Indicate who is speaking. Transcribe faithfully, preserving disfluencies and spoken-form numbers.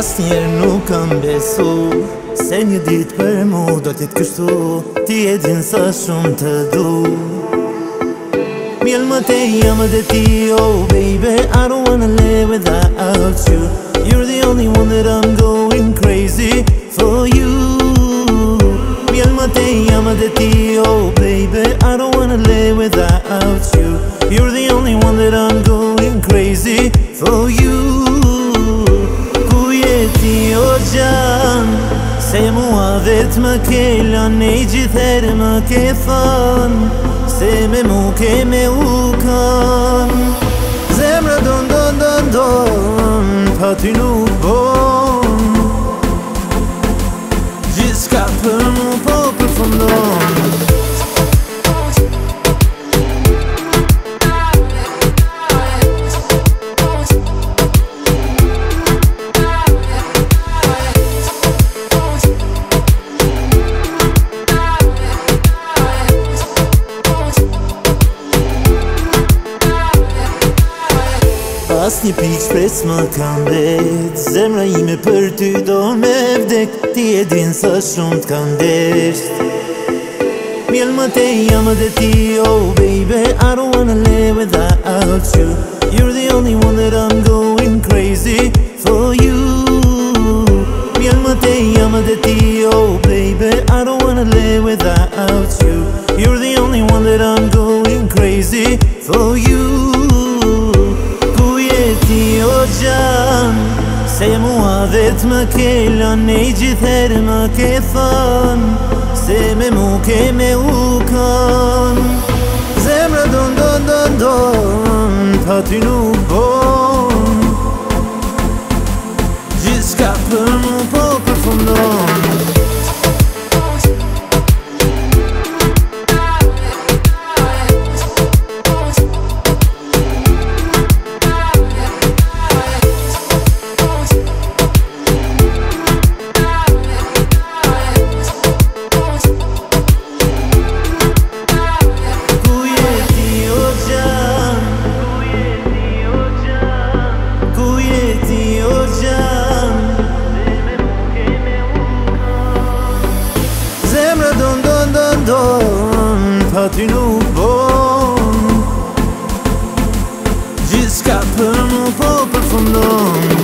Speaker 1: Asnjëherë nuk kam besu se një ditë për mu do t'jetë kështu. Ti e din sa shumë të du. Mjell më te jam dhe ti, oh baby, I don't wanna live without you. You're the only one that I'm going crazy for you. Mjell më te jam dhe ti, oh baby, I don't wanna live without you. You're the only one that I'm going crazy for you. O gjan, se mua vet më ke lane i gjithere më ke thën, se me mu ke me u kan. Zemra don don don don, pa ty nuk bon. Gjithçka për mu po përfundon. As një pikë shpres më kam bet, zemra ime për ty do me vdek. Ti e din sa shumë t'kam desht. Mjell më te jam dhe ti, oh baby, I don't wanna live without you. You're the only one that I'm going crazy for you. Mjell më te jam dhe ti, oh baby, I don't wanna live without you. You're the only one that I'm going crazy for you. O gjan, se mua vet më ke lane i gjithere më ke thën, se me mu ke me u kan. Zemra don don don don, pa ty nuk bon. Gjithçka për mu po përfundon. Don don don don, pa ty nuk bon. Gjithçka për mu po përfundon.